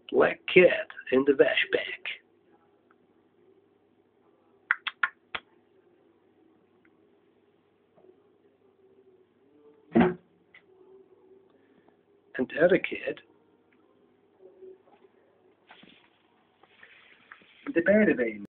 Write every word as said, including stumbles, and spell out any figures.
black cat in the wash bag. And the other cat in the bedding.